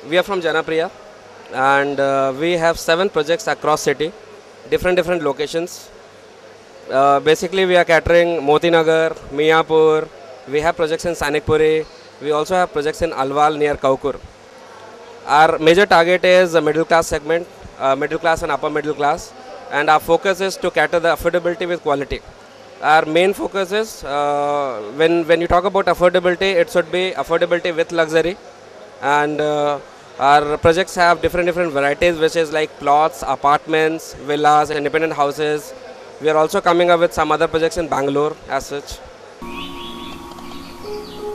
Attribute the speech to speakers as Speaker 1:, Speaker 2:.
Speaker 1: We are from Janapriya, and we have 7 projects across city, different locations. Basically, we are catering Moti Nagar, Miapur. We have projects in Sanikpuri. We also have projects in Alwal near Kaukur. Our major target is the middle class segment, middle class and upper middle class, and our focus is to cater the affordability with quality. Our main focus is when you talk about affordability, it should be affordability with luxury, and our projects have different varieties, which is like plots, apartments, villas, independent houses. We are also coming up with some other projects in Bangalore as such.